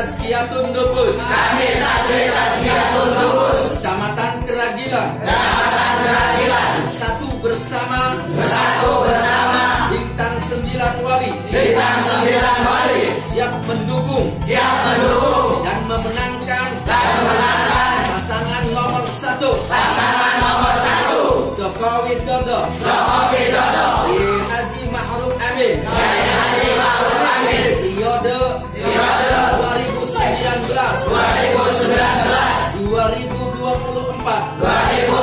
Tazkiyatun Nufus. Kami Santri Tazkiyatun Nufus. Kecamatan Keragilan. Bersatu bersama. Bintang 9 Wali. Siap mendukung. Dan memenangkan. Pasangan nomor 1. Jokowi Dodo. Haji Ma'ruf Amin. Periode 2019 2024.